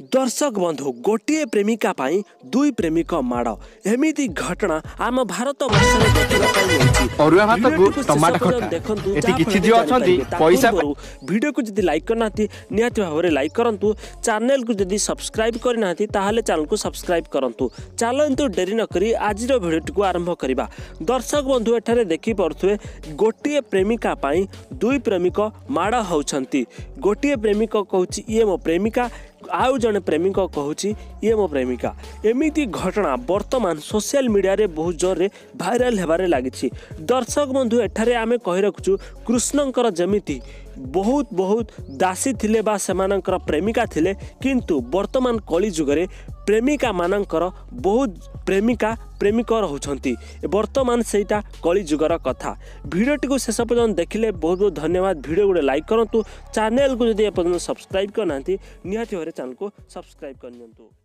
दर्शक बंधु गोटे प्रेमिका पाई दुई प्रेमिक माड़ एमिति घटना आम भारत वीडियो को जदि लाइक करना निहाती भाव में लाइक करूँ चैनल को जदि सब्सक्राइब करना चैनल को सब्सक्राइब करूँ चलतु डेरी नक आज भिडियो आरंभ करवा। दर्शक बंधु एठारे देखि पारुथिबे गोटे प्रेमिका पाई दुई प्रेमिक माड़ होउछंती। गोटे प्रेमिक कहूची ये मो प्रेमिका आउ जने प्रेमिक कहूची ये मो प्रेमिका। एमिति घटना वर्तमान सोशल मीडिया रे बहुत जोर रे भाइराल हेबारे लागिछि। दर्शक बंधु एठारे आमे कहि रखुछु कृष्णंकर जमिति बहुत बहुत दासी थिले बा सेमानंकर प्रेमिका थिले, किंतु वर्तमान कली जुगरे प्रेमिका मानंकर बहुत प्रेमिका प्रेमिक रहउछंती। वर्तमान सेटा कली जुगर कथा। वीडियोटी को शेष पर्यंत देखिले बहुत बहुत धन्यवाद। वीडियो गुडे लाइक करंतु, चैनल को जदि ए पर्यंत सब्सक्राइब करनांती निहाती भाବରେ चैनल को सब्सक्राइब करनियंतु।